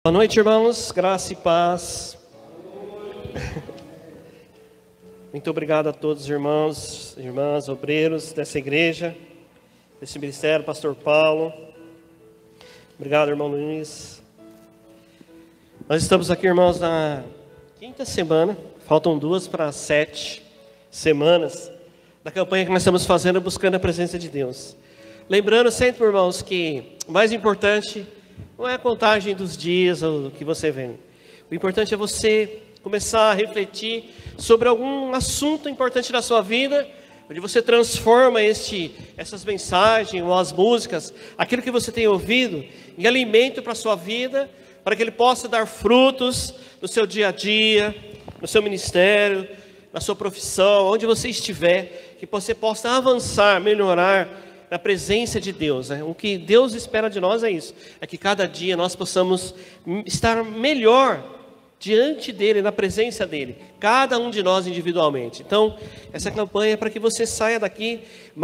Boa noite, irmãos, graça e paz. Muito obrigado a todos os irmãos, irmãs, obreiros dessa igreja, desse ministério, pastor Paulo. Obrigado, irmão Luiz. Nós estamos aqui, irmãos, na quinta semana, faltam 2 para 7 semanas, da campanha que nós estamos fazendo, buscando a presença de Deus. Lembrando sempre, irmãos, que o mais importante não é a contagem dos dias ou do que você vê. O importante é você começar a refletir sobre algum assunto importante da sua vida, onde você transforma essas mensagens ou as músicas, aquilo que você tem ouvido, em alimento para a sua vida, para que ele possa dar frutos no seu dia a dia, no seu ministério, na sua profissão, onde você estiver, que você possa avançar, melhorar na presença de Deus, né? O que Deus espera de nós é isso, é que cada dia nós possamos estar melhor diante dEle, na presença dEle, cada um de nós individualmente. Então, essa campanha é para que você saia daqui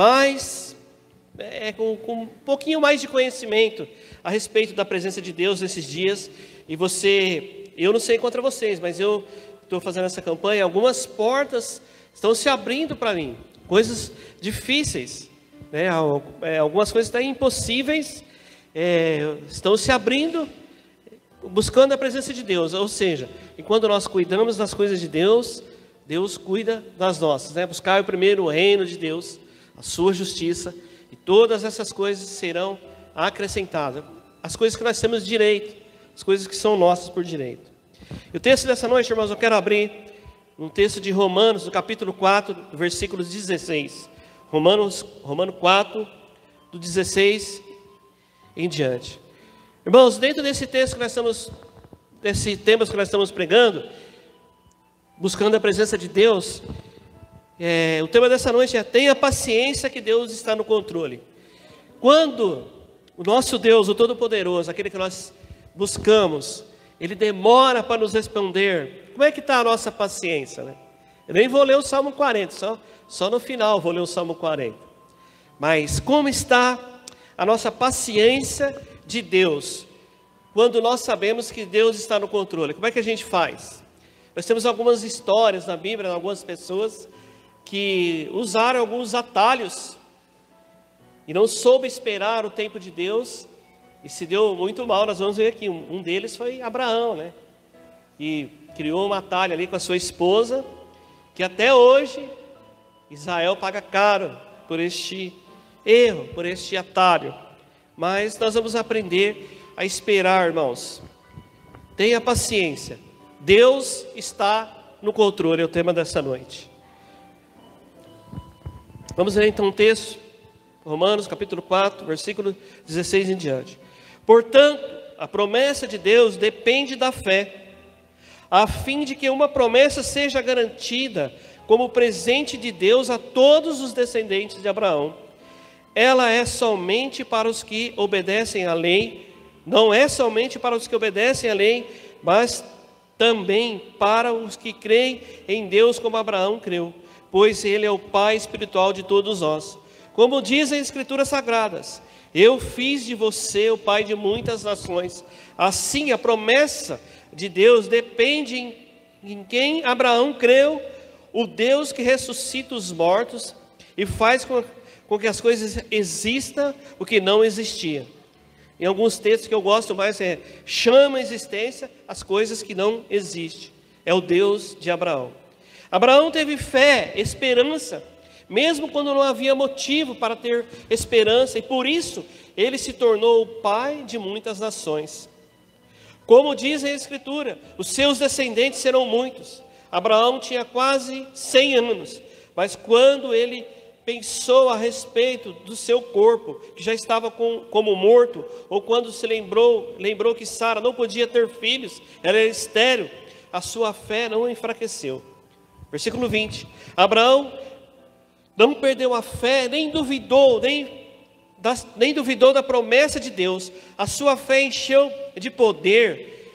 com um pouquinho mais de conhecimento a respeito da presença de Deus nesses dias. E eu não sei contra vocês, mas eu estou fazendo essa campanha, algumas portas estão se abrindo para mim, coisas difíceis, algumas coisas até impossíveis estão se abrindo, buscando a presença de Deus. Ou seja, enquanto nós cuidamos das coisas de Deus, Deus cuida das nossas, né? Buscar primeiro o reino de Deus, a sua justiça, e todas essas coisas serão acrescentadas, as coisas que nós temos direito, as coisas que são nossas por direito. E o texto dessa noite, irmãos, eu quero abrir um texto de Romanos, no capítulo 4, versículos 16. Romanos 4, do 16 em diante. Irmãos, dentro desse texto que nós estamos, desse tema que nós estamos pregando, buscando a presença de Deus, o tema dessa noite é: tenha paciência que Deus está no controle. Quando o nosso Deus, o Todo-Poderoso, aquele que nós buscamos, Ele demora para nos responder, como é que está a nossa paciência, né? Eu nem vou ler o Salmo 40, só no final vou ler o Salmo 40. Mas como está a nossa paciência de Deus, quando nós sabemos que Deus está no controle? Como é que a gente faz? Nós temos algumas histórias na Bíblia, algumas pessoas que usaram alguns atalhos e não soube esperar o tempo de Deus e se deu muito mal. Nós vamos ver aqui, um deles foi Abraão, né? E criou uma atalho ali com a sua esposa, que até hoje Israel paga caro por este erro, por este atalho. Mas nós vamos aprender a esperar, irmãos. Tenha paciência. Deus está no controle, é o tema dessa noite. Vamos ler então um texto, Romanos capítulo 4, versículo 16 em diante. Portanto, a promessa de Deus depende da fé, a fim de que uma promessa seja garantida como presente de Deus a todos os descendentes de Abraão. Ela é somente para os que obedecem à lei, não é somente para os que obedecem à lei, mas também para os que creem em Deus como Abraão creu, pois Ele é o Pai espiritual de todos nós. Como dizem as Escrituras Sagradas: eu fiz de você o pai de muitas nações. Assim, a promessa de Deus depende em quem Abraão creu, o Deus que ressuscita os mortos e faz com que as coisas existam o que não existia. Em alguns textos que eu gosto mais chama a existência as coisas que não existem. É o Deus de Abraão. Abraão teve fé, esperança, mesmo quando não havia motivo para ter esperança, e por isso ele se tornou o pai de muitas nações. Como diz a Escritura, os seus descendentes serão muitos. Abraão tinha quase 100 anos, mas quando ele pensou a respeito do seu corpo, que já estava como morto, ou quando se lembrou que Sara não podia ter filhos, ela era estéril, a sua fé não enfraqueceu. Versículo 20, Abraão não perdeu a fé, nem duvidou da promessa de Deus. A sua fé encheu de poder.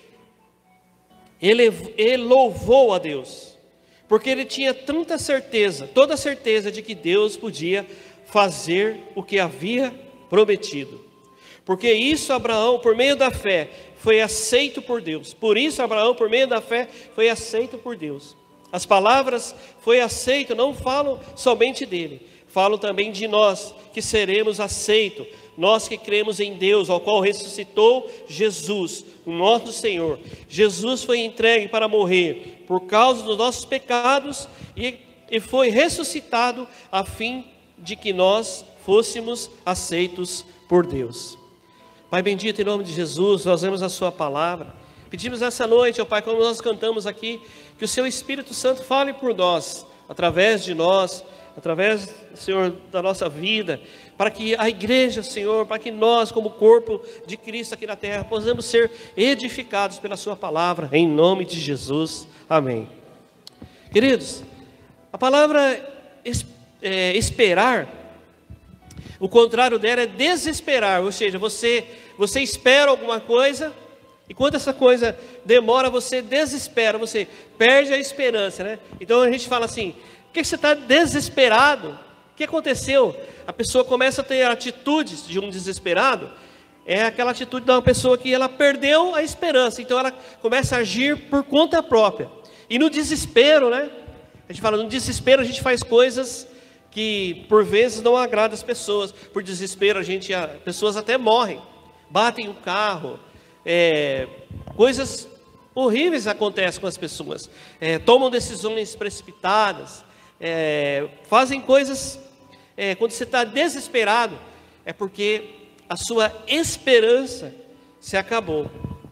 Ele louvou a Deus, porque ele tinha toda a certeza de que Deus podia fazer o que havia prometido. Porque isso Abraão, por meio da fé, foi aceito por Deus. Por isso Abraão, por meio da fé, foi aceito por Deus. As palavras foi aceito não falam somente dele, falam também de nós que seremos aceitos. Nós que cremos em Deus, ao qual ressuscitou Jesus, o nosso Senhor. Jesus foi entregue para morrer por causa dos nossos pecados e foi ressuscitado a fim de que nós fôssemos aceitos por Deus. Pai bendito, em nome de Jesus, nós vemos a sua palavra. Pedimos nessa noite, ó Pai, como nós cantamos aqui, que o seu Espírito Santo fale por nós, através de nós, através, Senhor, da nossa vida, para que a igreja, Senhor, para que nós, como corpo de Cristo aqui na terra, possamos ser edificados pela sua palavra, em nome de Jesus. Amém. Queridos, a palavra esperar, o contrário dela é desesperar, ou seja, você espera alguma coisa, e quando essa coisa demora, você desespera, você perde a esperança, né? Então a gente fala assim, por que você está desesperado? O que aconteceu? A pessoa começa a ter atitudes de um desesperado, é aquela atitude de uma pessoa que ela perdeu a esperança, então ela começa a agir por conta própria. E no desespero, né? A gente fala, no desespero a gente faz coisas que por vezes não agradam as pessoas. Por desespero pessoas até morrem, batem o carro, coisas horríveis acontecem com as pessoas, tomam decisões precipitadas, fazem coisas, quando você está desesperado, é porque a sua esperança se acabou.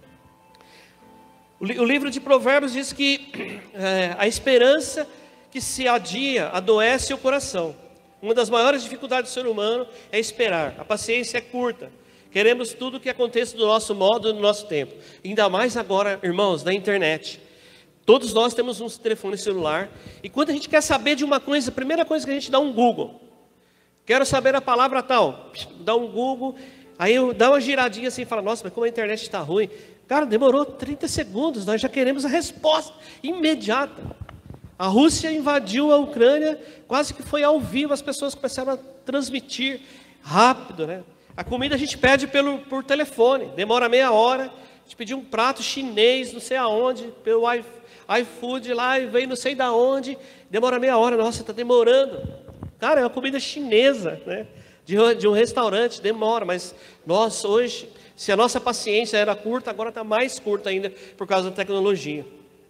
O livro de Provérbios diz que a esperança que se adia adoece o coração. Uma das maiores dificuldades do ser humano é esperar. A paciência é curta. Queremos tudo que aconteça do nosso modo, no nosso tempo. Ainda mais agora, irmãos, na internet. Todos nós temos um telefone celular. E quando a gente quer saber de uma coisa, a primeira coisa que a gente dá um Google. Quero saber a palavra tal. Dá um Google. Aí dá uma giradinha assim e fala, nossa, mas como a internet está ruim. Cara, demorou 30 segundos. Nós já queremos a resposta imediata. A Rússia invadiu a Ucrânia, quase que foi ao vivo, as pessoas começaram a transmitir rápido, né? A comida a gente pede por telefone, demora meia hora, a gente pediu um prato chinês, não sei aonde, pelo iFood lá, e veio não sei da onde, demora meia hora, nossa, está demorando. Cara, é uma comida chinesa, né? De um restaurante, demora, mas nós hoje, se a nossa paciência era curta, agora está mais curta ainda por causa da tecnologia.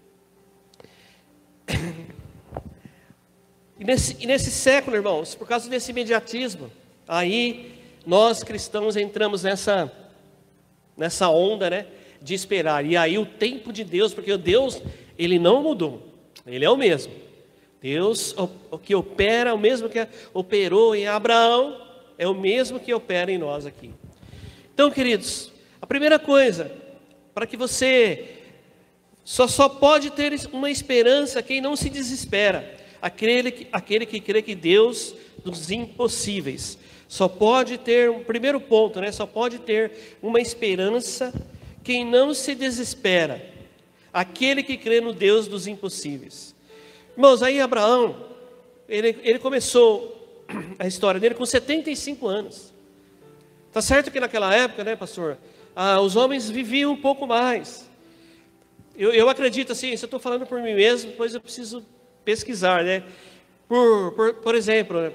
E nesse século, irmãos, por causa desse imediatismo, aí nós cristãos entramos nessa onda, né, de esperar. E aí o tempo de Deus, porque Deus, Ele não mudou, Ele é o mesmo. Deus, o que opera, o mesmo que operou em Abraão, é o mesmo que opera em nós aqui. Então, queridos, a primeira coisa, para que você só pode ter uma esperança quem não se desespera, aquele que crê que Deus dos impossíveis. Só pode ter, um primeiro ponto, né? Só pode ter uma esperança quem não se desespera, aquele que crê no Deus dos impossíveis. Irmãos, aí Abraão, ele começou a história dele com 75 anos. Tá certo que naquela época, né, pastor, os homens viviam um pouco mais. Eu acredito assim, se eu estou falando por mim mesmo, depois eu preciso pesquisar, né? Por exemplo,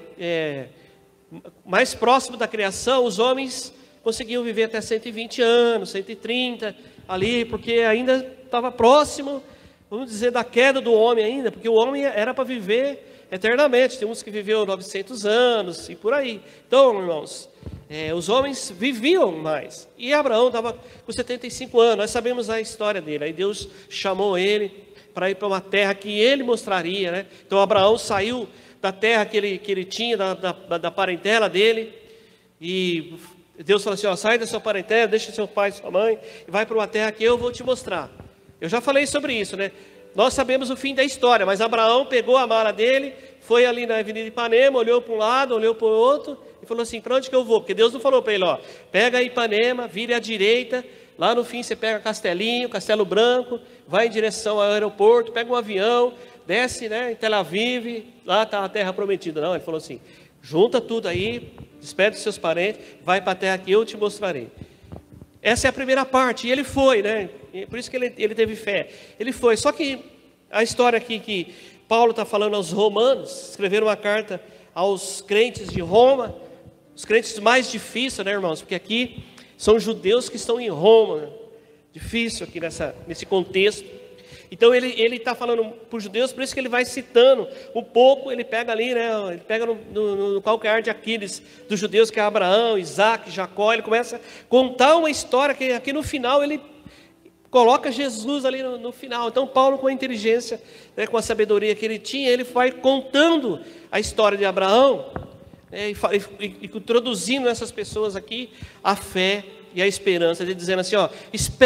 mais próximo da criação, os homens conseguiam viver até 120 anos, 130, ali, porque ainda estava próximo, vamos dizer, da queda do homem ainda, porque o homem era para viver eternamente, tem uns que viveu 900 anos e por aí. Então, irmãos, os homens viviam mais, e Abraão estava com 75 anos, nós sabemos a história dele, aí Deus chamou ele para ir para uma terra que ele mostraria, né? Então Abraão saiu da terra que ele tinha, da parentela dele, e Deus falou assim, ó, sai da sua parentela, deixa seu pai e sua mãe, e vai para uma terra que eu vou te mostrar. Eu já falei sobre isso, né? Nós sabemos o fim da história, mas Abraão pegou a mala dele, foi ali na Avenida Ipanema, olhou para um lado, olhou para o outro, e falou assim, para onde que eu vou? Porque Deus não falou para ele, ó, pega a Ipanema, vire à direita, lá no fim você pega Castelinho, Castelo Branco, vai em direção ao aeroporto, pega um avião, desce, né, em Tel Aviv, lá está a terra prometida. Não, ele falou assim, junta tudo aí, despede os seus parentes, vai para a terra que eu te mostrarei. Essa é a primeira parte, e ele foi, né? Por isso que ele teve fé. Ele foi, só que a história aqui que Paulo está falando aos romanos, escreveram uma carta aos crentes de Roma, os crentes mais difíceis, né, irmãos? Porque aqui são judeus que estão em Roma, né? Difícil aqui nesse contexto. Então ele está falando para os judeus, por isso que ele vai citando um pouco, ele pega ali, né? Ele pega no calcanhar de Aquiles dos judeus, que é Abraão, Isaac, Jacó. Ele começa a contar uma história que aqui no final ele coloca Jesus ali no final. Então Paulo, com a inteligência, né, com a sabedoria que ele tinha, ele vai contando a história de Abraão, né, e introduzindo essas pessoas aqui a fé e a esperança, ele dizendo assim, ó,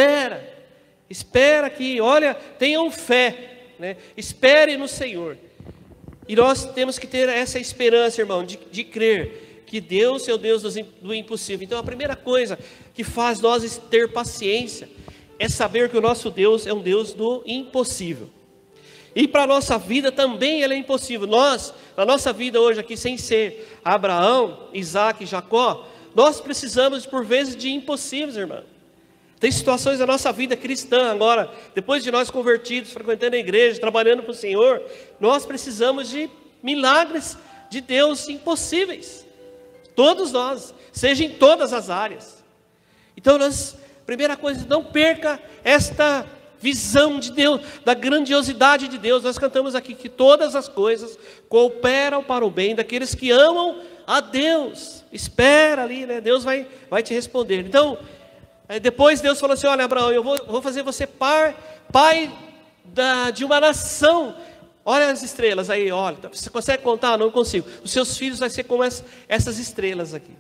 espera que, olha, tenham fé, né, espere no Senhor. E nós temos que ter essa esperança, irmão, de crer que Deus é o Deus do impossível. Então a primeira coisa que faz nós ter paciência é saber que o nosso Deus é um Deus do impossível. E para a nossa vida também ele é impossível. Nós, na nossa vida hoje aqui, sem ser Abraão, Isaac e Jacó, nós precisamos por vezes de impossíveis, irmão. Tem situações da nossa vida cristã agora, depois de nós convertidos, frequentando a igreja, trabalhando para o Senhor, nós precisamos de milagres de Deus impossíveis. Todos nós, seja em todas as áreas. Então primeira coisa, não perca esta visão de Deus, da grandiosidade de Deus. Nós cantamos aqui que todas as coisas cooperam para o bem daqueles que amam a Deus. Espera ali, né? Deus vai te responder. Então, depois Deus falou assim, olha Abraão, eu vou fazer você pai de uma nação. Olha as estrelas aí, olha, você consegue contar? Não consigo. Os seus filhos vão ser como essas estrelas aqui.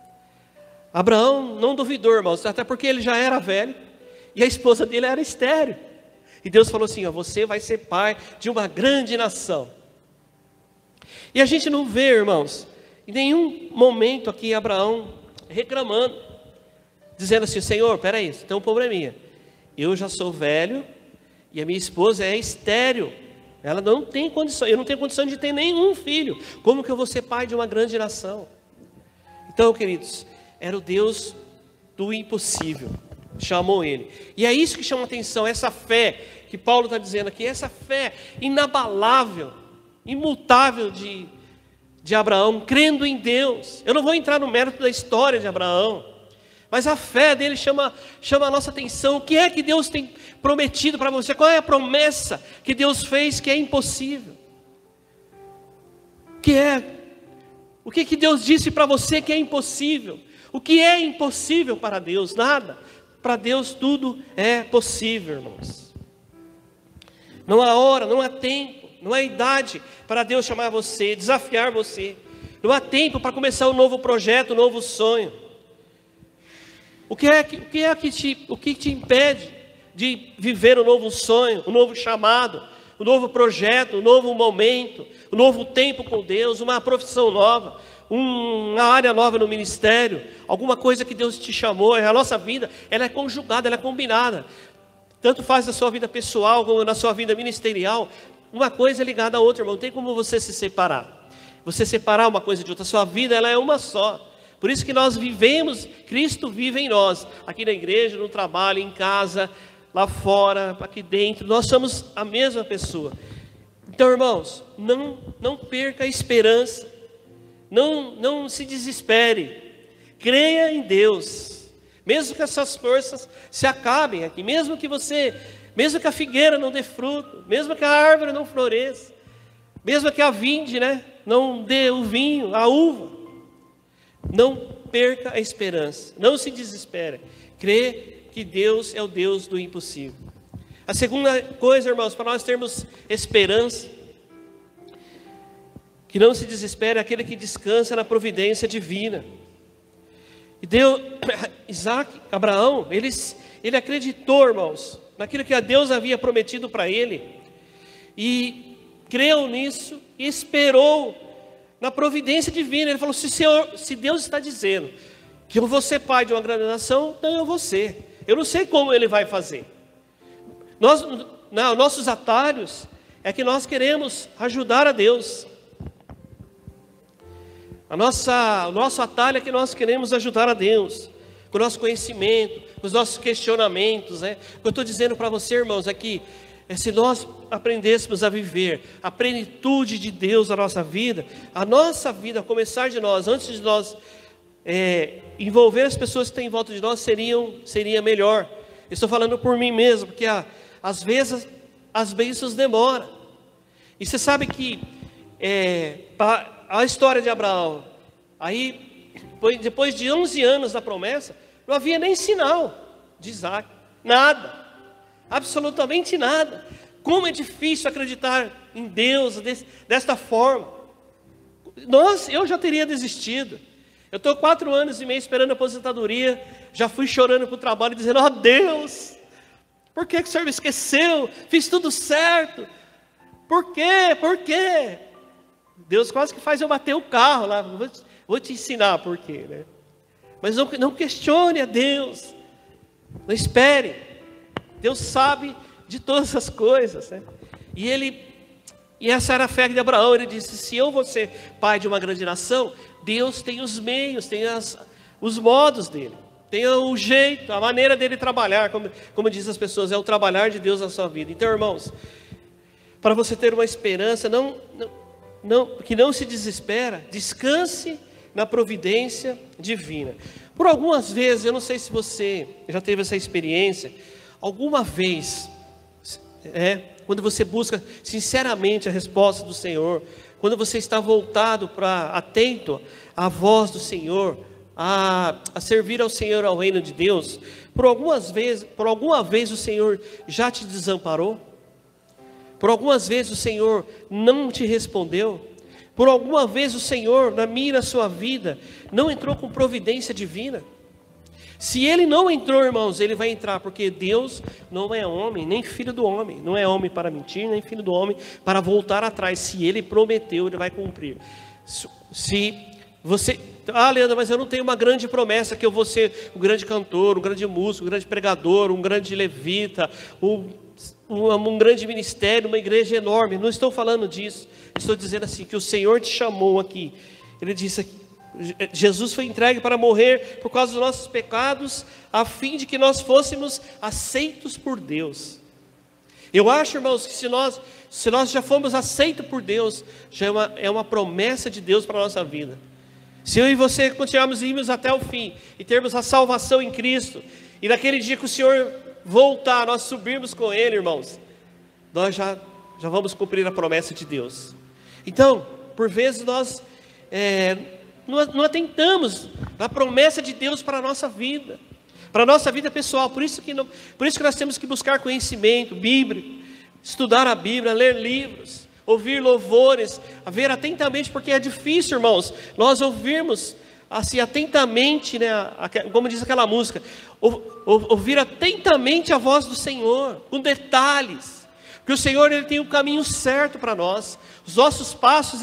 Abraão não duvidou, irmãos, até porque ele já era velho e a esposa dele era estéril. E Deus falou assim, ó, você vai ser pai de uma grande nação. E a gente não vê, irmãos, em nenhum momento aqui Abraão reclamando, dizendo assim, Senhor, peraí, tem um probleminha. Eu já sou velho e a minha esposa é estéril. Ela não tem condição, eu não tenho condição de ter nenhum filho. Como que eu vou ser pai de uma grande nação? Então, queridos, era o Deus do impossível, chamou ele. E é isso que chama a atenção, essa fé que Paulo está dizendo aqui, essa fé inabalável, imutável de Abraão, crendo em Deus. Eu não vou entrar no mérito da história de Abraão, mas a fé dele chama a nossa atenção. O que é que Deus tem prometido para você? Qual é a promessa que Deus fez que é impossível? O que Deus disse para você que é impossível? O que é impossível para Deus? Nada. Para Deus tudo é possível, irmãos. Não há hora, não há tempo, não há idade para Deus chamar você, desafiar você. Não há tempo para começar um novo projeto, um novo sonho. O que te impede de viver um novo sonho, um novo chamado, um novo projeto, um novo momento, um novo tempo com Deus, uma profissão nova, uma área nova no ministério, alguma coisa que Deus te chamou? A nossa vida, ela é conjugada, ela é combinada. Tanto faz na sua vida pessoal como na sua vida ministerial. Uma coisa é ligada à outra, irmão. Não tem como você se separar. Você separar uma coisa de outra. A sua vida, ela é uma só. Por isso que nós vivemos, Cristo vive em nós. Aqui na igreja, no trabalho, em casa, lá fora, aqui dentro. Nós somos a mesma pessoa. Então, irmãos, não perca a esperança. Não se desespere. Creia em Deus. Mesmo que essas forças se acabem aqui, mesmo que a figueira não dê fruto, mesmo que a árvore não floresça, mesmo que a vinde, né, não dê o vinho, a uva, não perca a esperança, não se desespere. Crê que Deus é o Deus do impossível. A segunda coisa, irmãos, para nós termos esperança, que não se desespere, é aquele que descansa na providência divina. E Abraão, ele acreditou, irmãos, naquilo que a Deus havia prometido para ele, e creu nisso, e esperou na providência divina. Ele falou, se Deus está dizendo que eu vou ser pai de uma grande nação, então eu vou ser. Eu não sei como ele vai fazer. Nossos atalhos é que nós queremos ajudar a Deus. O nosso atalho é que nós queremos ajudar a Deus, com o nosso conhecimento, com os nossos questionamentos, né? O que eu estou dizendo para você, irmãos, é que se nós aprendêssemos a viver a plenitude de Deus na nossa vida, a nossa vida, a começar de nós, antes de nós envolver as pessoas que estão em volta de nós, seria melhor. Estou falando por mim mesmo, porque às vezes as bênçãos demoram. E você sabe que a história de Abraão, aí depois de 11 anos da promessa, não havia nem sinal de Isaac, nada, absolutamente nada. Como é difícil acreditar em Deus desta forma. Eu já teria desistido. Eu estou 4 anos e meio esperando a aposentadoria, já fui chorando para o trabalho, dizendo: ó Deus, por que o Senhor me esqueceu? Fiz tudo certo, por quê? Por quê? Deus quase que faz eu bater o carro lá, vou te ensinar por quê, né? Mas não questione a Deus, não espere, Deus sabe de todas as coisas, né? E essa era a fé de Abraão. Ele disse: se eu vou ser pai de uma grande nação, Deus tem os meios, tem os modos dele, tem o jeito, a maneira dele trabalhar, como dizem as pessoas, é o trabalhar de Deus na sua vida. Então, irmãos, para você ter uma esperança, que não se desespera, descanse na providência divina. Por algumas vezes, eu não sei se você já teve essa experiência, alguma vez, quando você busca sinceramente a resposta do Senhor, quando você está voltado atento à voz do Senhor, a servir ao Senhor, ao reino de Deus, por alguma vez o Senhor já te desamparou? Por algumas vezes o Senhor não te respondeu? Por alguma vez o Senhor, na minha e na sua vida, não entrou com providência divina? Se Ele não entrou, irmãos, Ele vai entrar, porque Deus não é homem, nem filho do homem. Não é homem para mentir, nem filho do homem para voltar atrás. Se Ele prometeu, Ele vai cumprir. Se você... Leandro, mas eu não tenho uma grande promessa que eu vou ser um grande cantor, um grande músico, um grande pregador, um grande levita, um grande ministério, uma igreja enorme. Não estou falando disso. Estou dizendo assim, que o Senhor te chamou aqui. Ele disse aqui, Jesus foi entregue para morrer por causa dos nossos pecados, a fim de que nós fôssemos aceitos por Deus. Eu acho, irmãos, que se nós já fomos aceitos por Deus, já é uma promessa de Deus para a nossa vida. Se eu e você continuarmos irmos até o fim, e termos a salvação em Cristo, e naquele dia que o Senhor voltar, nós subirmos com Ele, irmãos, nós já vamos cumprir a promessa de Deus. Então, por vezes nós não atentamos na promessa de Deus para a nossa vida pessoal. Por isso que nós temos que buscar conhecimento bíblico, estudar a Bíblia, ler livros, ouvir louvores, ver atentamente, porque é difícil, irmãos, nós ouvirmos assim atentamente, né, como diz aquela música, ouvir atentamente a voz do Senhor, com detalhes, porque o Senhor, Ele tem o caminho certo para nós. Os nossos passos,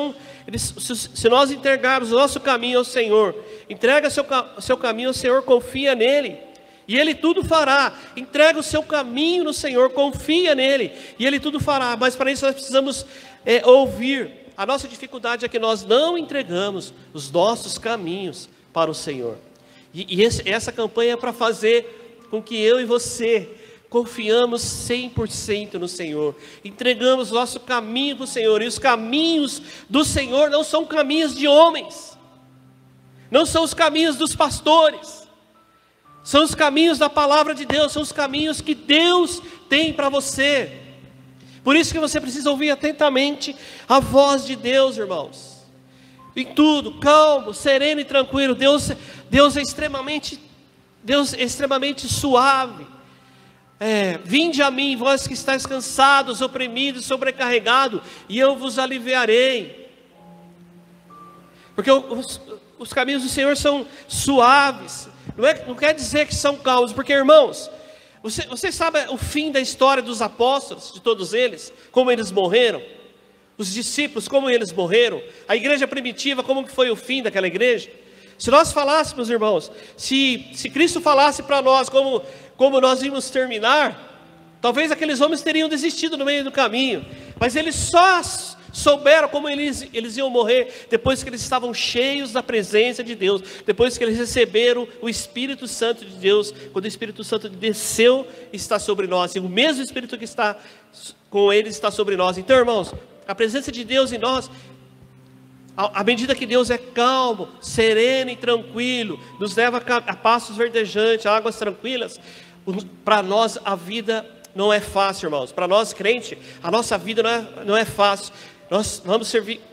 se nós entregarmos o nosso caminho ao Senhor, entrega seu caminho ao Senhor, confia nele, e Ele tudo fará. Entrega o seu caminho no Senhor, confia nele, e Ele tudo fará. Mas para isso nós precisamos ouvir. A nossa dificuldade é que nós não entregamos os nossos caminhos para o Senhor. E essa campanha é para fazer com que eu e você confiamos 100% no Senhor, entregamos o nosso caminho para o Senhor. E os caminhos do Senhor não são caminhos de homens, não são os caminhos dos pastores, são os caminhos da palavra de Deus, são os caminhos que Deus tem para você. Por isso que você precisa ouvir atentamente a voz de Deus, irmãos, em tudo, calmo, sereno e tranquilo. Deus é extremamente suave. Vinde a mim, vós que estáis cansados, oprimidos, sobrecarregados, e eu vos aliviarei. Porque os caminhos do Senhor são suaves. Não quer dizer que são calmos, porque, irmãos, você sabe o fim da história dos apóstolos, de todos eles, como eles morreram? Os discípulos, como eles morreram? A igreja primitiva, como que foi o fim daquela igreja? Se nós falássemos, irmãos, se Cristo falasse para nós como nós íamos terminar, talvez aqueles homens teriam desistido no meio do caminho, mas eles souberam como eles iam morrer, depois que eles estavam cheios da presença de Deus, depois que eles receberam o Espírito Santo de Deus, quando o Espírito Santo desceu e está sobre nós, e o mesmo Espírito que está com eles está sobre nós. Então, irmãos, a presença de Deus em nós, à medida que Deus é calmo, sereno e tranquilo, nos leva a passos verdejantes, a águas tranquilas, para nós a vida não é fácil, irmãos. Para nós crentes, a nossa vida não é fácil. Nós vamos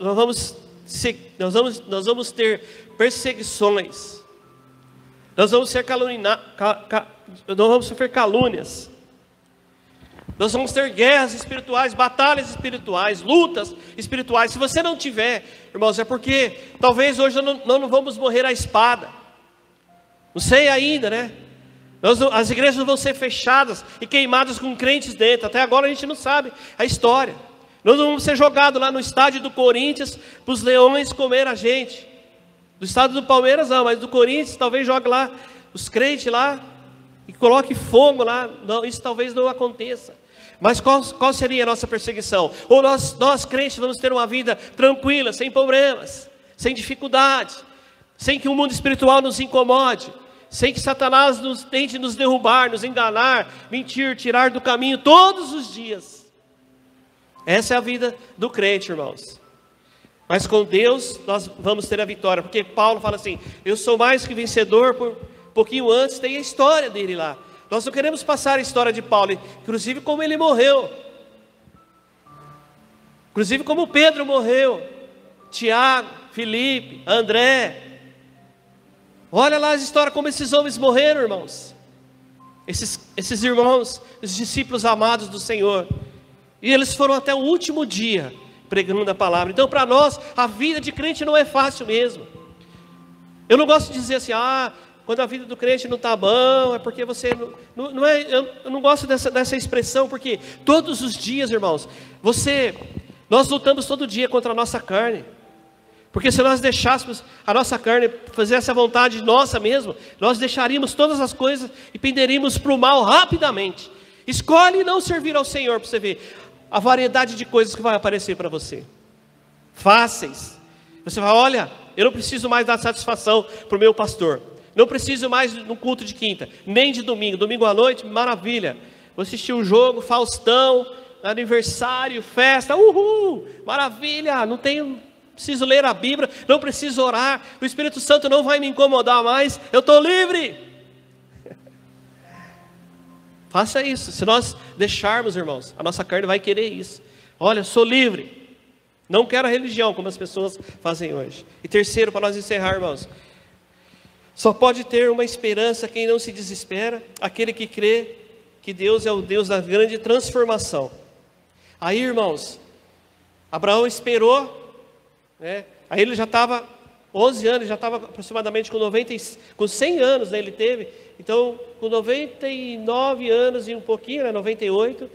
ter perseguições, nós vamos ser nós vamos sofrer calúnias, nós vamos ter guerras espirituais, batalhas espirituais, lutas espirituais. Se você não tiver, irmãos, é porque talvez hoje não vamos morrer à espada, não sei ainda, né? As igrejas vão ser fechadas e queimadas com crentes dentro. Até agora a gente não sabe a história. Nós vamos ser jogados lá no estádio do Corinthians para os leões comer a gente. Do estádio do Palmeiras não, mas do Corinthians talvez jogue lá os crentes lá e coloque fogo lá. Não, isso talvez não aconteça. Mas qual seria a nossa perseguição? Ou nós crentes vamos ter uma vida tranquila, sem problemas, sem dificuldades, sem que o mundo espiritual nos incomode, sem que Satanás tente nos derrubar, nos enganar, mentir, tirar do caminho todos os dias. Essa é a vida do crente, irmãos. Mas com Deus nós vamos ter a vitória, porque Paulo fala assim: eu sou mais que vencedor. Por pouquinho antes tem a história dele lá. Nós não queremos passar a história de Paulo, inclusive como ele morreu, inclusive como Pedro morreu, Tiago, Filipe, André. Olha lá as histórias como esses homens morreram, irmãos. Esses irmãos, os discípulos amados do Senhor. E eles foram até o último dia pregando a palavra. Então para nós, a vida de crente não é fácil mesmo. Eu não gosto de dizer assim, quando a vida do crente não está bom, é porque você não é. Eu não gosto dessa expressão, porque todos os dias, irmãos, nós lutamos todo dia contra a nossa carne. Porque se nós deixássemos a nossa carne fazer essa vontade nossa mesmo, nós deixaríamos todas as coisas e penderíamos para o mal rapidamente. Escolhe não servir ao Senhor, para você ver a variedade de coisas que vai aparecer para você. Fáceis. Você vai, olha, eu não preciso mais dar satisfação para o meu pastor. Não preciso mais no culto de quinta, nem de domingo. Domingo à noite, maravilha. Vou assistir um jogo, Faustão, aniversário, festa, uhul, maravilha. Não preciso ler a Bíblia, não preciso orar. O Espírito Santo não vai me incomodar mais. Eu estou livre. Faça isso. Se nós deixarmos, irmãos, a nossa carne vai querer isso. Olha, eu sou livre. Não quero a religião, como as pessoas fazem hoje. E terceiro, para nós encerrar, irmãos, só pode ter uma esperança quem não se desespera, aquele que crê que Deus é o Deus da grande transformação. Aí, irmãos, Abraão esperou, né? Aí ele já estava 11 anos, já estava aproximadamente com 100 anos, né, ele teve. Então, com 99 anos e um pouquinho, né, 98,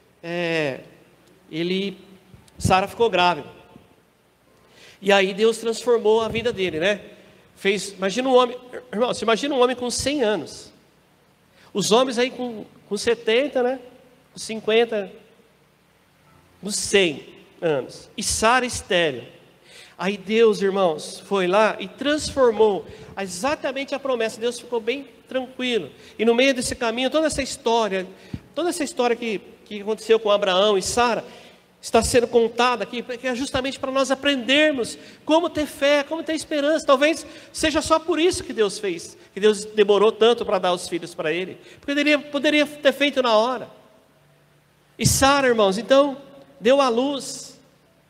Sara ficou grávida. E aí Deus transformou a vida dele, né? Imagina um homem, irmão, você imagina um homem com 100 anos. Os homens aí com 70, né? Com 50, com 100 anos. E Sara estéril. Aí Deus, irmãos, foi lá e transformou exatamente a promessa. Deus ficou bem tranquilo. E no meio desse caminho, toda essa história que aconteceu com Abraão e Sara, está sendo contada aqui, porque é justamente para nós aprendermos como ter fé, como ter esperança. Talvez seja só por isso que Deus fez, que Deus demorou tanto para dar os filhos para ele, porque poderia ter feito na hora. E Sara, irmãos, então, deu à luz.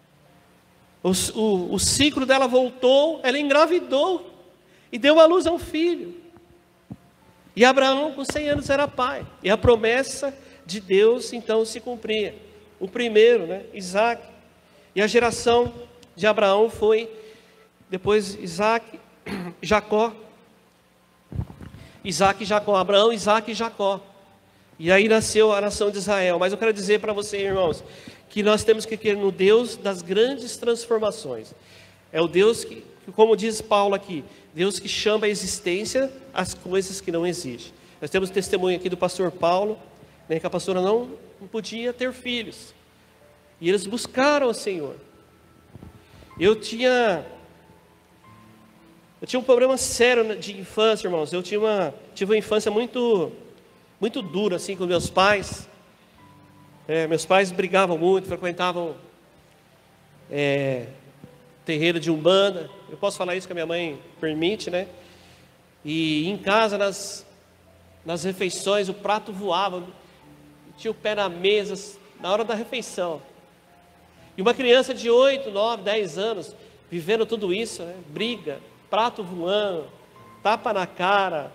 O ciclo dela voltou, ela engravidou e deu à luz a um filho. E Abraão, com 100 anos, era pai. E a promessa de Deus, então, se cumpria. O primeiro, né, Isaac. E a geração de Abraão foi, depois Isaac, Jacó. Isaac e Jacó. Abraão, Isaac e Jacó. E aí nasceu a nação de Israel. Mas eu quero dizer para vocês, irmãos, que nós temos que crer no Deus das grandes transformações. É o Deus que, como diz Paulo aqui, Deus que chama à existência as coisas que não existem. Nós temos testemunho aqui do pastor Paulo, né, que a pastora não podia ter filhos. E eles buscaram o Senhor. Eu tinha um problema sério de infância, irmãos. Eu tive uma infância muito dura, assim, com meus pais. Meus pais brigavam muito, frequentavam terreiro de Umbanda. Eu posso falar isso que a minha mãe permite, né? E em casa, nas refeições, o prato voava, tinha o pé na mesa, na hora da refeição. E uma criança de 8, 9, 10 anos, vivendo tudo isso, né? Briga, prato voando, tapa na cara.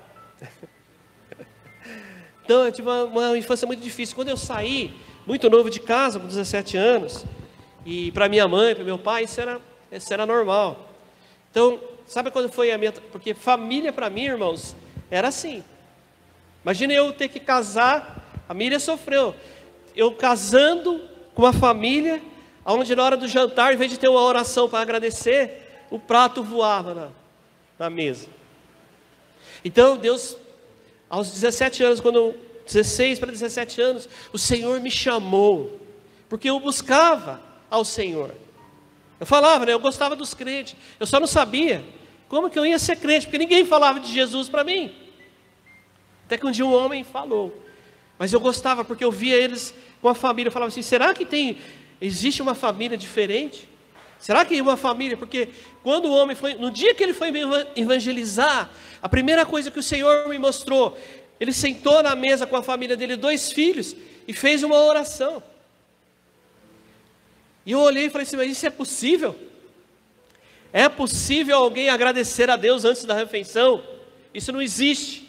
Então eu tive uma infância muito difícil. Quando eu saí, muito novo de casa, com 17 anos, e para minha mãe, para meu pai, isso era normal. Então, sabe quando foi a minha... Porque família para mim, irmãos, era assim. Imagina eu ter que casar, a Miriam sofreu. Eu casando com uma família, onde na hora do jantar, em vez de ter uma oração para agradecer, o prato voava na mesa. Então Deus, aos 17 anos, 16 para 17 anos, o Senhor me chamou, porque eu buscava ao Senhor. Eu falava, né, eu gostava dos crentes, eu só não sabia como que eu ia ser crente, porque ninguém falava de Jesus para mim. Até que um dia um homem falou, mas eu gostava, porque eu via eles com a família. Eu falava assim, será que existe uma família diferente? Será que uma família, porque quando o homem no dia que ele foi me evangelizar, a primeira coisa que o Senhor me mostrou, ele sentou na mesa com a família dele, 2 filhos, e fez uma oração. E eu olhei e falei assim, mas isso é possível? É possível alguém agradecer a Deus antes da refeição? Isso não existe.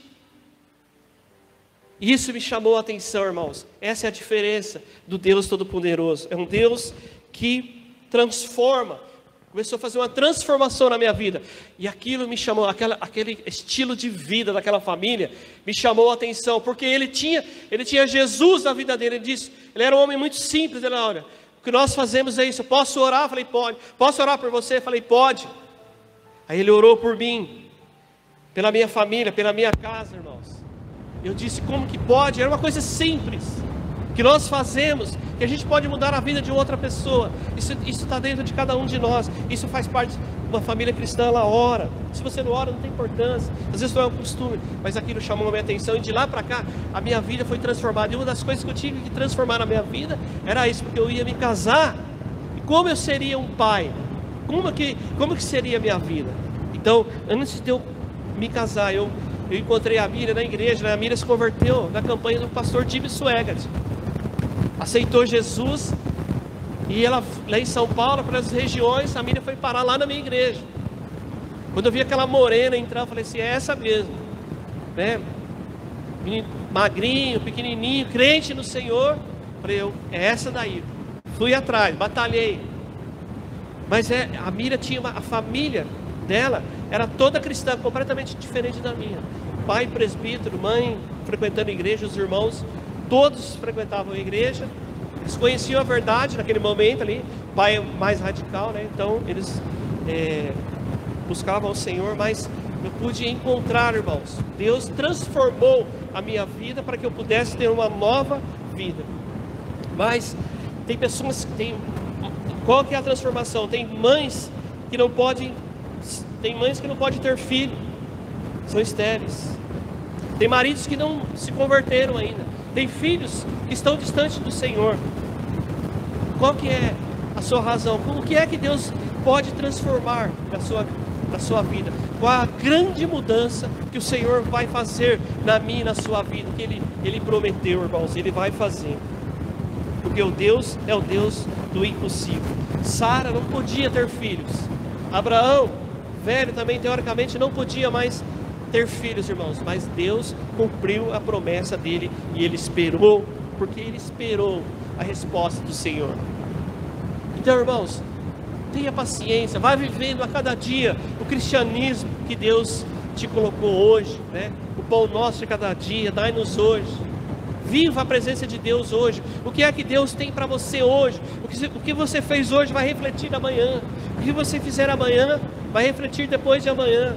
Isso me chamou a atenção, irmãos. Essa é a diferença do Deus Todo-Poderoso. É um Deus que transforma. Começou a fazer uma transformação na minha vida. E aquilo me chamou, aquele estilo de vida daquela família, me chamou a atenção. Porque ele tinha Jesus na vida dele. Ele era um homem muito simples. Ele, olha, o que nós fazemos é isso. Eu posso orar? Eu falei, pode. Posso orar por você? Eu falei, pode. Aí ele orou por mim, pela minha família, pela minha casa, irmãos. Eu disse, como que pode? Era uma coisa simples que nós fazemos, que a gente pode mudar a vida de outra pessoa. Isso está dentro de cada um de nós. Isso faz parte de uma família cristã. Ela ora. Se você não ora, não tem importância. Às vezes não é um costume, mas aquilo chamou a minha atenção. E de lá para cá, a minha vida foi transformada. E uma das coisas que eu tive que transformar na minha vida era isso, porque eu ia me casar. E como eu seria um pai? Como que seria a minha vida? Então, antes de eu me casar, eu encontrei a Miriam na igreja, né? A Miriam se converteu na campanha do pastor Jimmy Swaggart. Aceitou Jesus. E ela, lá em São Paulo, para as regiões, a Miriam foi parar lá na minha igreja. Quando eu vi aquela morena entrar, eu falei assim, é essa mesmo, né? Menino magrinho, pequenininho, crente no Senhor. Falei, é essa daí. Fui atrás, batalhei. Mas a Miriam tinha a família dela era toda cristã, completamente diferente da minha. Pai presbítero, mãe frequentando a igreja, os irmãos todos frequentavam a igreja. Eles conheciam a verdade naquele momento ali. Pai mais radical, né? Então eles buscavam o Senhor, mas eu pude encontrar, irmãos. Deus transformou a minha vida para que eu pudesse ter uma nova vida. Mas tem pessoas que têm... Qual que é a transformação? Tem mães que não podem ter filho, são estéreis. Tem maridos que não se converteram ainda. Tem filhos que estão distantes do Senhor. Qual que é a sua razão? O que é que Deus pode transformar na sua vida? Qual a grande mudança que o Senhor vai fazer na minha e na sua vida? Que Ele prometeu, irmãos, Ele vai fazer. Porque o Deus é o Deus do impossível. Sara não podia ter filhos. Abraão, velho, também teoricamente não podia mais ter filhos, irmãos. Mas Deus cumpriu a promessa dele e ele esperou, porque ele esperou a resposta do Senhor. Então, irmãos, tenha paciência, vai vivendo a cada dia o cristianismo que Deus te colocou hoje, né? O pão nosso de cada dia, dai-nos hoje. Viva a presença de Deus hoje. O que é que Deus tem para você hoje? O que você fez hoje vai refletir amanhã. O que você fizer amanhã vai refletir depois de amanhã.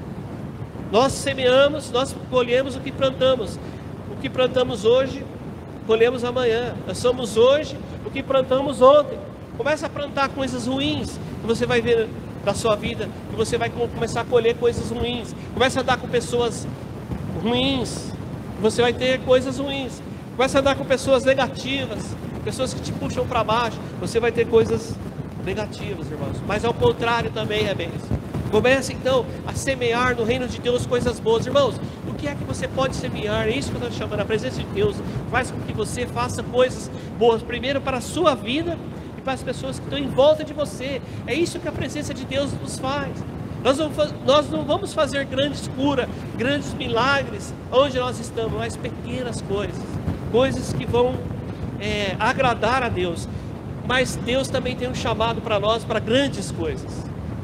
Nós semeamos, nós colhemos o que plantamos. O que plantamos hoje, colhemos amanhã. Nós somos hoje o que plantamos ontem. Começa a plantar coisas ruins, que você vai ver da sua vida, que você vai começar a colher coisas ruins. Começa a andar com pessoas ruins, você vai ter coisas ruins. Começa a andar com pessoas negativas, pessoas que te puxam para baixo, você vai ter coisas negativas, irmãos. Mas ao contrário também é bênção. Comece então a semear no reino de Deus coisas boas, irmãos. O que é que você pode semear? É isso que eu estou chamando. A presença de Deus faz com que você faça coisas boas, primeiro para a sua vida e para as pessoas que estão em volta de você. É isso que a presença de Deus nos faz. Nós não vamos fazer grandes curas, grandes milagres onde nós estamos, mas pequenas coisas, coisas que vão agradar a Deus. Mas Deus também tem um chamado para nós, para grandes coisas.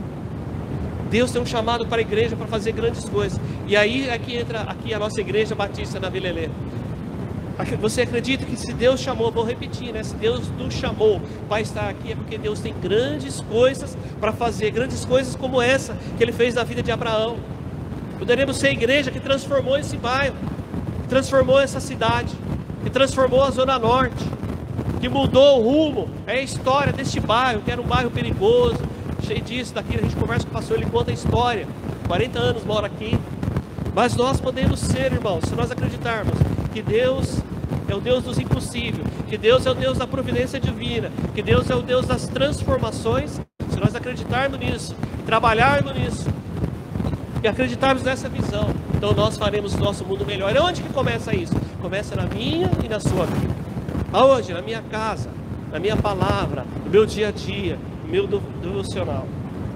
Deus tem um chamado para a igreja para fazer grandes coisas. E aí aqui entra aqui a nossa igreja batista na Vila Helena. Você acredita que se Deus chamou, vou repetir, né? Se Deus nos chamou para estar aqui, é porque Deus tem grandes coisas para fazer, grandes coisas como essa que Ele fez na vida de Abraão. Poderemos ser a igreja que transformou esse bairro, que transformou essa cidade, que transformou a Zona Norte, que mudou o rumo, é a história deste bairro, que era um bairro perigoso, cheio disso, daquilo. A gente conversa com o pastor, ele conta a história, 40 anos mora aqui. Mas nós podemos ser, irmãos, se nós acreditarmos que Deus é o Deus dos impossíveis, que Deus é o Deus da providência divina, que Deus é o Deus das transformações. Se nós acreditarmos nisso, trabalharmos nisso e acreditarmos nessa visão, então nós faremos o nosso mundo melhor. E onde que começa isso? Começa na minha e na sua vida. Aonde? Na minha casa, na minha palavra, no meu dia a dia, no meu devocional.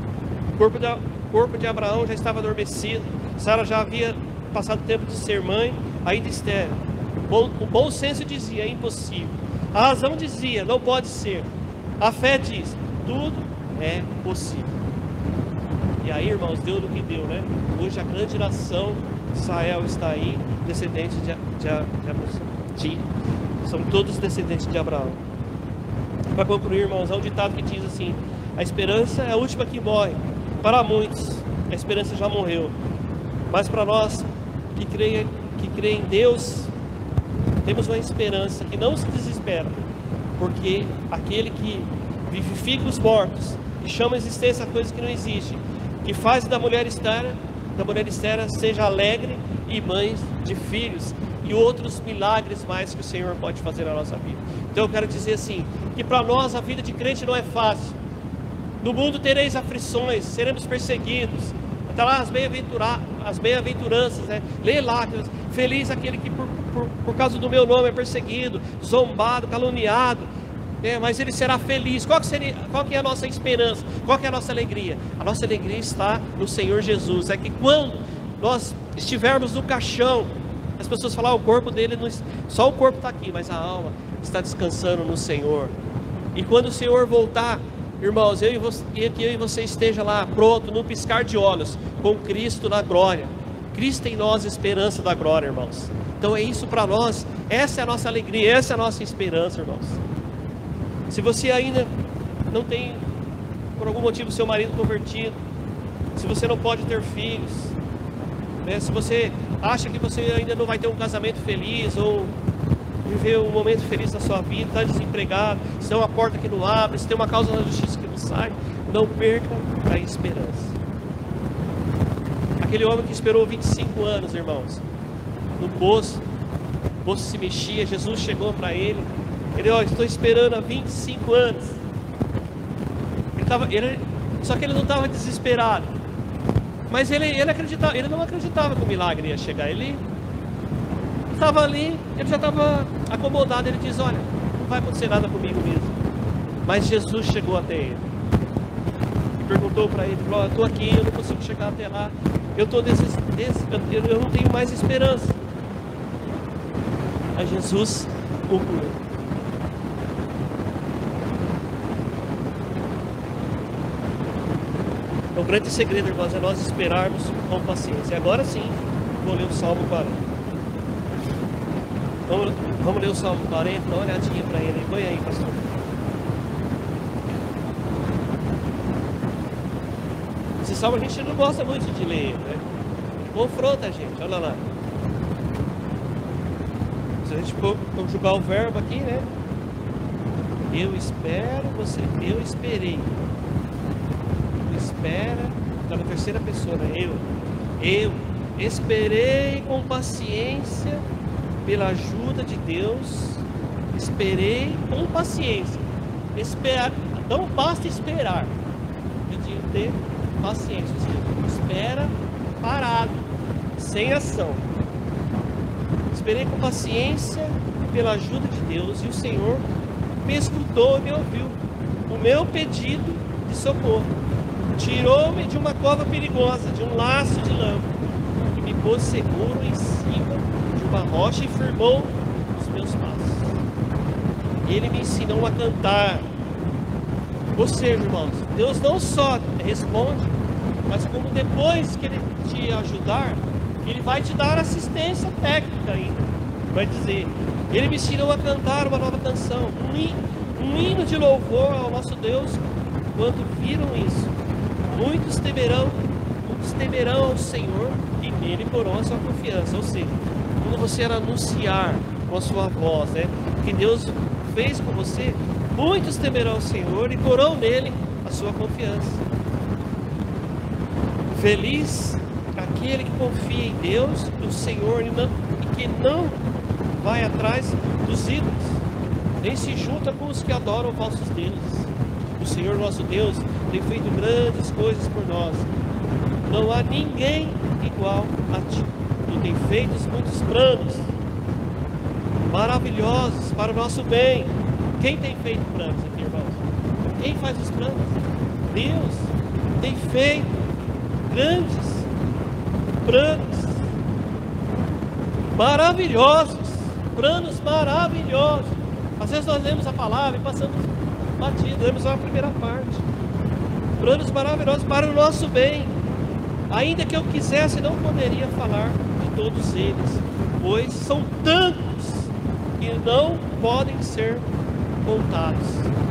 O corpo de Abraão já estava adormecido. Sara já havia passado tempo de ser mãe, ainda estéril. O bom senso dizia, é impossível. A razão dizia, não pode ser. A fé diz, tudo é possível. E aí, irmãos, deu no que deu, né? Hoje a grande nação de Israel está aí, descendentes são todos descendentes de Abraão. Para concluir, irmãos, há um ditado que diz assim: a esperança é a última que morre. Para muitos, a esperança já morreu. Mas para nós que creem em Deus, temos uma esperança que não se desespera, porque aquele que vivifica os mortos e chama a existência a coisa que não existe, que faz da mulher estéril seja alegre e mãe de filhos, e outros milagres mais que o Senhor pode fazer na nossa vida. Então eu quero dizer assim, que para nós a vida de crente não é fácil. No mundo tereis aflições, seremos perseguidos. Está lá as bem-aventuranças, né? Lê lá, feliz aquele que por causa do meu nome é perseguido, zombado, caluniado, mas ele será feliz. Qual que é a nossa esperança? Qual que é a nossa alegria? A nossa alegria está no Senhor Jesus. É que quando nós estivermos no caixão, as pessoas falam, o corpo dele, só o corpo está aqui, mas a alma está descansando no Senhor. E quando o Senhor voltar, irmãos, que eu e você esteja lá pronto, no piscar de olhos, com Cristo na glória. Cristo em nós, esperança da glória, irmãos. Então é isso para nós, essa é a nossa alegria, essa é a nossa esperança, irmãos. Se você ainda não tem, por algum motivo, seu marido convertido, se você não pode ter filhos, né? Se você acha que você ainda não vai ter um casamento feliz, ou viver um momento feliz na sua vida, está desempregado, se tem uma porta que não abre, se tem uma causa na justiça que não sai, não perca a esperança. Aquele homem que esperou 25 anos, irmãos, no poço, o poço se mexia, Jesus chegou para ele, estou esperando há 25 anos. Só que ele não estava desesperado, mas ele acreditava, ele não acreditava que o milagre ia chegar. Ele estava ali, ele já estava acomodado. Ele diz, olha, não vai acontecer nada comigo mesmo. Mas Jesus chegou até ele e perguntou para ele, falou, eu estou aqui, eu não consigo chegar até lá, eu não tenho mais esperança. Aí Jesus concluiu. O grande segredo, irmãos, é nós esperarmos com paciência. E agora sim, vou ler o Salmo 40. Vamos ler o Salmo 40, dá uma olhadinha para ele. Põe aí, pastor. Esse salmo a gente não gosta muito de ler, né? Confronta a gente, olha lá. Se a gente conjugar o verbo aqui, né? Eu espero, eu esperei. espera, está na terceira pessoa, né? Eu esperei com paciência pela ajuda de Deus, esperei com paciência. Esperar, não basta esperar, eu tenho que ter paciência. Você espera parado, sem ação. Esperei com paciência pela ajuda de Deus, e o Senhor me escutou e me ouviu o meu pedido de socorro. Tirou-me de uma cova perigosa, de um laço de lama, e me pôs seguro em cima de uma rocha e firmou os meus passos. Ele me ensinou a cantar. Ou seja, irmãos, Deus não só responde, mas como depois que Ele te ajudar, Ele vai te dar assistência técnica ainda. Vai dizer, Ele me ensinou a cantar uma nova canção, um hino de louvor ao nosso Deus. Quando viram isso, muitos temerão ao Senhor e nele porão a sua confiança. Ou seja, quando você anunciar com a sua voz, né, que Deus fez com você, muitos temerão ao Senhor e porão nele a sua confiança. Feliz aquele que confia em Deus, no Senhor, e que não vai atrás dos ídolos, nem se junta com os que adoram falsos deuses. O Senhor nosso Deus tem feito grandes coisas por nós. Não há ninguém igual a ti. Tu tem feito muitos planos maravilhosos para o nosso bem. Quem tem feito planos aqui, irmãos? Quem faz os planos? Deus tem feito grandes planos maravilhosos. Planos maravilhosos. Às vezes nós lemos a palavra e passamos batido, lemos só a primeira parte. Planos maravilhosos para o nosso bem. Ainda que eu quisesse, não poderia falar de todos eles, pois são tantos que não podem ser contados.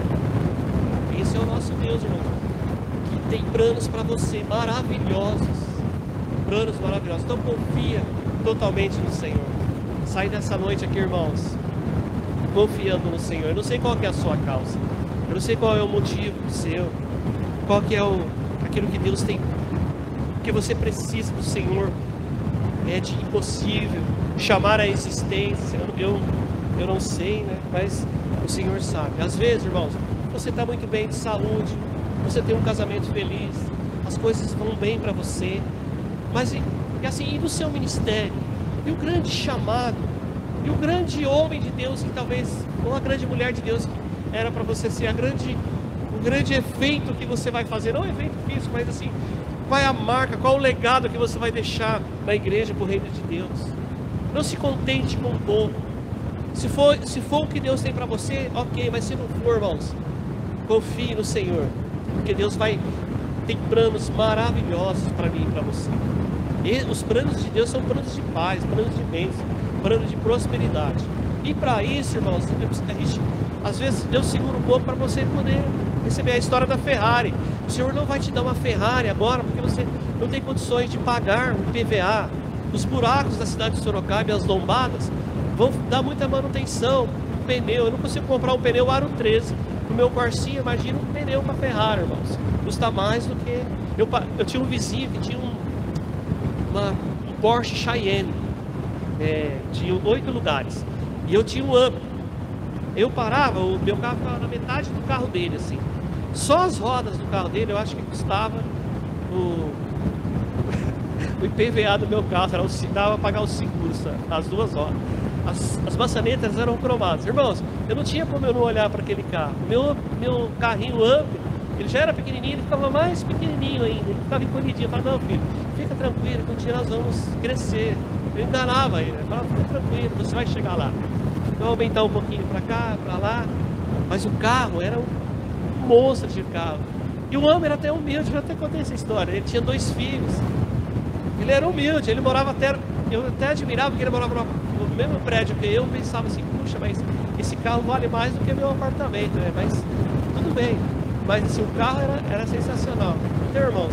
Esse é o nosso Deus, irmão, que tem planos para você maravilhosos. Planos maravilhosos. Então confia totalmente no Senhor. Sai dessa noite aqui, irmãos, confiando no Senhor. Eu não sei qual que é a sua causa, eu não sei qual é o motivo seu, qual que é aquilo que Deus tem, que você precisa do Senhor, é de impossível chamar a existência. Eu não sei, né? Mas o Senhor sabe. Às vezes, irmãos, você está muito bem de saúde, você tem um casamento feliz, as coisas vão bem para você, mas e assim, e no seu ministério? E o grande chamado? E o grande homem de Deus, que talvez, ou a grande mulher de Deus, que era para você ser o grande evento que você vai fazer, não evento físico, mas assim, qual é a marca, qual o legado que você vai deixar na igreja para o reino de Deus? Não se contente com pouco. Se for o que Deus tem para você, ok, mas se não for, irmãos, confie no Senhor, porque Deus tem planos maravilhosos para mim e para você. E os planos de Deus são planos de paz, planos de bênção, planos de prosperidade. E para isso, irmãos, às vezes Deus segura um pouco para você poder receber a história da Ferrari. O Senhor não vai te dar uma Ferrari agora, porque você não tem condições de pagar um PVA. Os buracos da cidade de Sorocaba e as lombadas vão dar muita manutenção. Um pneu, eu não consigo comprar um pneu Aro 13 no meu Corsinha. Imagina um pneu para Ferrari, irmãos. Custa mais do que... Eu tinha um vizinho que tinha um Porsche Cayenne, tinha 8 lugares, e eu tinha um Up. Eu parava, o meu carro ficava na metade do carro dele, assim. Só as rodas do carro dele, eu acho que custava o IPVA do meu carro, dava para pagar os seguros, as duas rodas. As maçanetas eram cromadas. Irmãos, eu não tinha como eu não olhar para aquele carro. Meu carrinho Up, ele já era pequenininho, ele ficava mais pequenininho ainda, ele ficava encolhidinho. Eu falava, não, filho, fica tranquilo, que um dia nós vamos crescer. Eu enganava ele, eu falava, fica tranquilo, você vai chegar lá. Então aumentar um pouquinho para cá, para lá. Mas o carro era um monstro de carro. E o homem era até humilde, já até contei essa história. Ele tinha 2 filhos. Ele era humilde, ele morava até... Eu até admirava que ele morava no mesmo prédio que eu. Pensava assim, puxa, mas esse carro vale mais do que meu apartamento, né? Mas tudo bem. Mas assim, o carro era sensacional. Então, irmãos,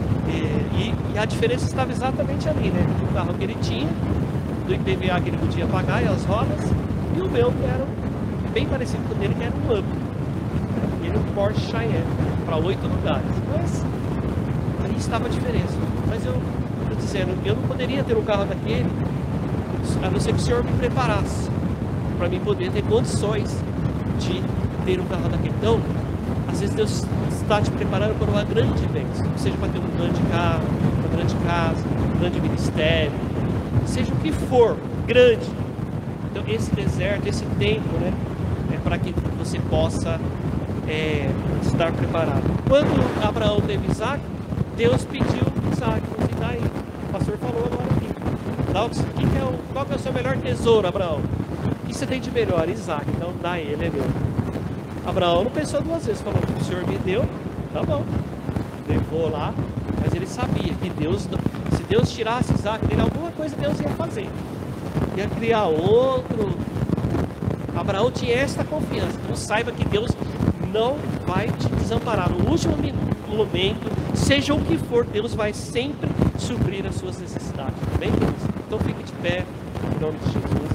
e a diferença estava exatamente ali, né? O carro que ele tinha, do IPVA que ele podia pagar e as rodas, e o meu, que era bem parecido com o dele, que era um Up. Ele um Porsche Cayenne, para 8 lugares. Mas aí estava a diferença. Mas eu estou dizendo, eu não poderia ter um carro daquele, a não ser que o Senhor me preparasse, para mim poder ter condições de ter um carro daquele. Então, às vezes Deus está te preparando para uma grande bênção, seja para ter um grande carro, uma grande casa, um grande ministério, seja o que for, grande. Então esse deserto, esse tempo, né, é para que você possa estar preparado. Quando Abraão teve Isaac, Deus pediu Isaac, você dá aí. O pastor falou agora aqui. Qual que é o seu melhor tesouro, Abraão? O que você tem de melhor? Isaac, então dá ele, é meu. Abraão não pensou duas vezes, falou, o Senhor me deu, tá bom. Levou lá, mas ele sabia que Deus, se Deus tirasse Isaac dele, alguma coisa Deus ia fazer. Ia criar outro. Abraão tinha esta confiança. Então saiba que Deus não vai te desamparar. No último momento, seja o que for, Deus vai sempre suprir as suas necessidades. Amém, queridos? Então fique de pé, em nome de Jesus.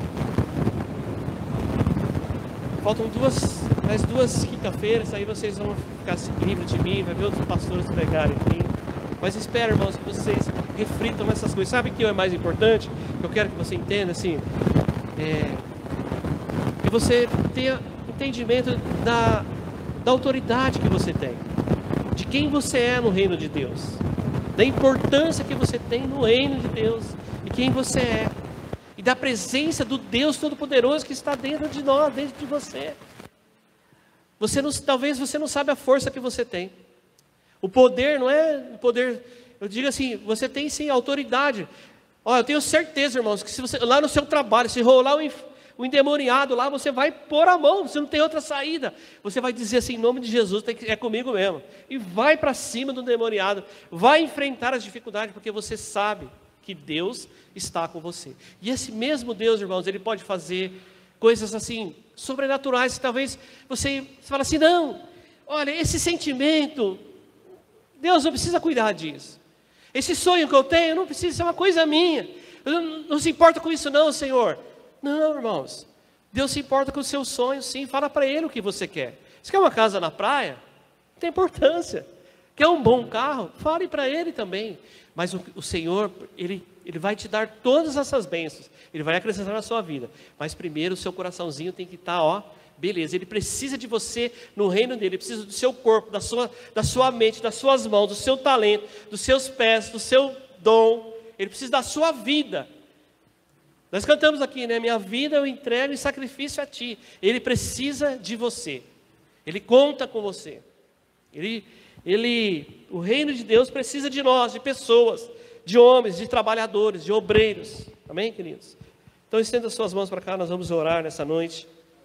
Faltam mais duas quinta-feiras, aí vocês vão ficar livres de mim, vai ver outros pastores pregarem aqui. Mas espero, irmãos, que vocês reflitam nessas coisas. Sabe o que é mais importante? Eu quero que você entenda, assim, que você tenha entendimento da autoridade que você tem, de quem você é no reino de Deus, da importância que você tem no reino de Deus, e quem você é, e da presença do Deus Todo-Poderoso que está dentro de nós, dentro de você. Talvez você não sabe a força que você tem. O poder não é o poder, eu digo assim, você tem sim autoridade. Olha, eu tenho certeza, irmãos, que se você lá no seu trabalho, se rolar o endemoniado lá, você vai pôr a mão, você não tem outra saída. Você vai dizer assim, em nome de Jesus, é comigo mesmo. E vai para cima do endemoniado, vai enfrentar as dificuldades, porque você sabe que Deus está com você. E esse mesmo Deus, irmãos, Ele pode fazer coisas assim, sobrenaturais, que talvez você fala assim, não, olha, esse sentimento, Deus não precisa cuidar disso. Esse sonho que eu tenho, não precisa ser uma coisa minha. Não se importa com isso não, Senhor. Não, irmãos. Deus se importa com o seu sonho, sim. Fala para Ele o que você quer. Você quer uma casa na praia? Não tem importância. Quer um bom carro? Fale para Ele também. Mas o Senhor, Ele vai te dar todas essas bênçãos. Ele vai acrescentar na sua vida. Mas primeiro o seu coraçãozinho tem que estar, beleza. Ele precisa de você no reino dele. Ele precisa do seu corpo, da sua mente, das suas mãos, do seu talento, dos seus pés, do seu dom. Ele precisa da sua vida. Nós cantamos aqui, né? Minha vida eu entrego em sacrifício a ti. Ele precisa de você. Ele conta com você. O reino de Deus precisa de nós, de pessoas, de homens, de trabalhadores, de obreiros. Amém, queridos? Então estenda as suas mãos para cá, nós vamos orar nessa noite.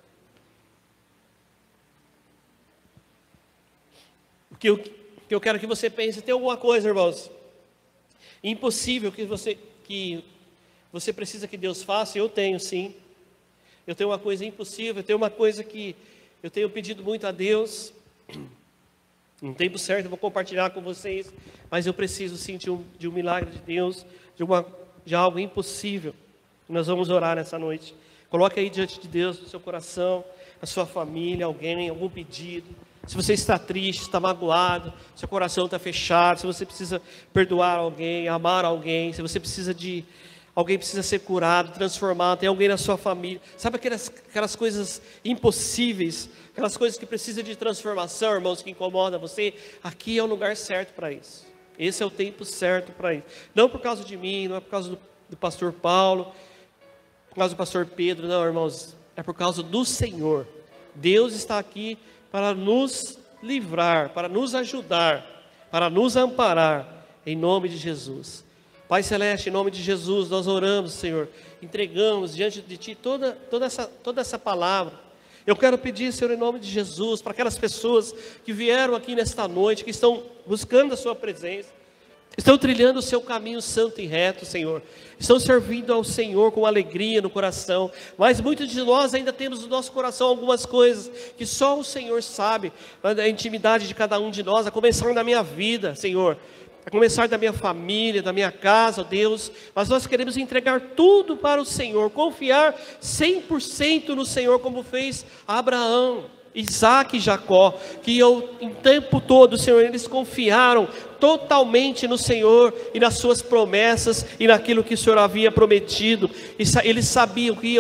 O que eu quero que você pense, tem alguma coisa, irmãos, impossível que você precisa que Deus faça? Eu tenho sim. Eu tenho uma coisa impossível, eu tenho uma coisa que eu tenho pedido muito a Deus. No tempo certo eu vou compartilhar com vocês, mas eu preciso sim de um milagre de Deus, de algo impossível. Nós vamos orar nessa noite. Coloque aí diante de Deus, no seu coração, a sua família, algum pedido. Se você está triste, está magoado, seu coração está fechado, se você precisa perdoar alguém, amar alguém, se você precisa alguém precisa ser curado, transformado, tem alguém na sua família, sabe aquelas coisas impossíveis, aquelas coisas que precisam de transformação, irmãos, que incomodam você, aqui é o lugar certo para isso, esse é o tempo certo para isso, não por causa de mim, não é por causa do pastor Paulo, por causa do pastor Pedro, não, irmãos, é por causa do Senhor. Deus está aqui para nos livrar, para nos ajudar, para nos amparar, em nome de Jesus. Pai Celeste, em nome de Jesus, nós oramos, Senhor, entregamos diante de Ti toda essa palavra. Eu quero pedir, Senhor, em nome de Jesus, para aquelas pessoas que vieram aqui nesta noite, que estão buscando a Sua presença, estão trilhando o Seu caminho santo e reto, Senhor, estão servindo ao Senhor com alegria no coração, mas muitos de nós ainda temos no nosso coração algumas coisas que só o Senhor sabe, a intimidade de cada um de nós, a começar da minha vida, Senhor, a começar da minha família, da minha casa, ó Deus, mas nós queremos entregar tudo para o Senhor, confiar 100% no Senhor, como fez Abraão. Isaac e Jacó, que em tempo todo, Senhor, eles confiaram totalmente no Senhor e nas suas promessas e naquilo que o Senhor havia prometido. Eles sabiam que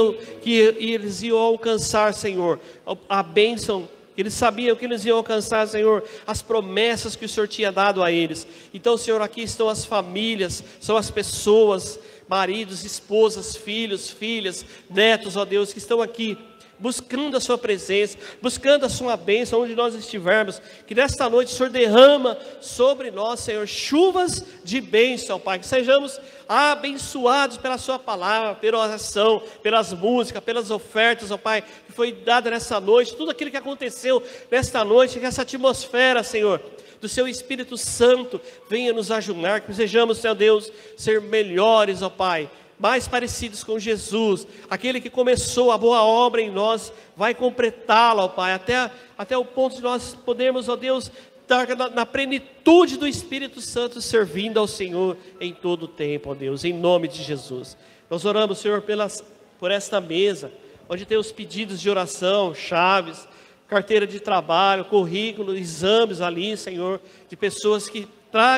eles iam alcançar, Senhor, a bênção. Eles sabiam que eles iam alcançar, Senhor, as promessas que o Senhor tinha dado a eles. Então, Senhor, aqui estão as famílias, são as pessoas, maridos, esposas, filhos, filhas, netos, ó Deus, que estão aqui buscando a sua presença, buscando a sua bênção onde nós estivermos. Que nesta noite o Senhor derrama sobre nós, Senhor, chuvas de bênção, Pai. Que sejamos abençoados pela sua palavra, pela oração, pelas músicas, pelas ofertas, ó Pai, que foi dada nessa noite, tudo aquilo que aconteceu nesta noite, que essa atmosfera, Senhor, do seu Espírito Santo venha nos ajudar, que sejamos, Senhor Deus, ser melhores, ó Pai, mais parecidos com Jesus. Aquele que começou a boa obra em nós vai completá-la, ó Pai, até o ponto de nós podermos, ó Deus, estar na plenitude do Espírito Santo, servindo ao Senhor em todo o tempo, ó Deus, em nome de Jesus. Nós oramos, Senhor, por esta mesa, onde tem os pedidos de oração, chaves, carteira de trabalho, currículo, exames ali, Senhor, de pessoas que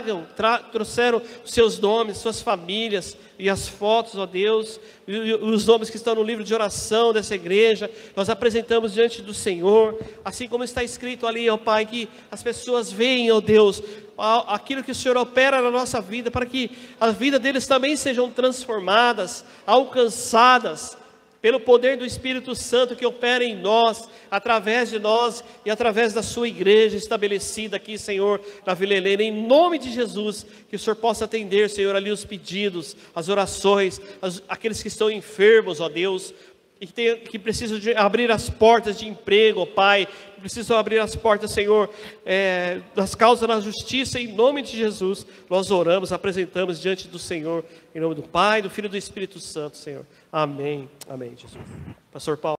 trouxeram os seus nomes, suas famílias e as fotos, ó Deus, e os nomes que estão no livro de oração dessa igreja, nós apresentamos diante do Senhor, assim como está escrito ali, ó Pai, que as pessoas veem, ó Deus, aquilo que o Senhor opera na nossa vida, para que a vida deles também sejam transformadas, alcançadas, pelo poder do Espírito Santo que opera em nós, através de nós e através da sua igreja estabelecida aqui, Senhor, na Vila Helena, em nome de Jesus, que o Senhor possa atender, Senhor, ali os pedidos, as orações, aqueles que estão enfermos, ó Deus, e que precisam de abrir as portas de emprego, ó Pai, precisam abrir as portas, Senhor, das causas na justiça, em nome de Jesus, nós oramos, apresentamos diante do Senhor, em nome do Pai, do Filho e do Espírito Santo, Senhor. Amém, amém, Jesus. Pastor Paulo.